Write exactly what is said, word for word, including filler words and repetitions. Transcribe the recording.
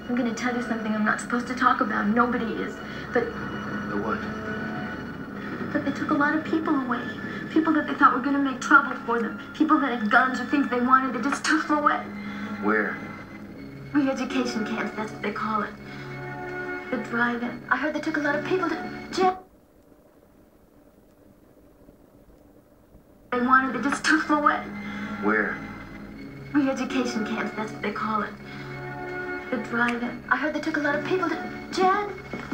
I'm gonna tell you something I'm not supposed to talk about. Nobody is. But The what? but they took a lot of people away. People that they thought were gonna make trouble for them. People that had guns or things they wanted. They just took them away. Where? Re-education camps, that's what they call it. The drive-in. I heard they took a lot of people to jail. They wanted, they just took them away. Where? Re-education camps, that's what they call it. The drive-in. I heard they took a lot of people to jail.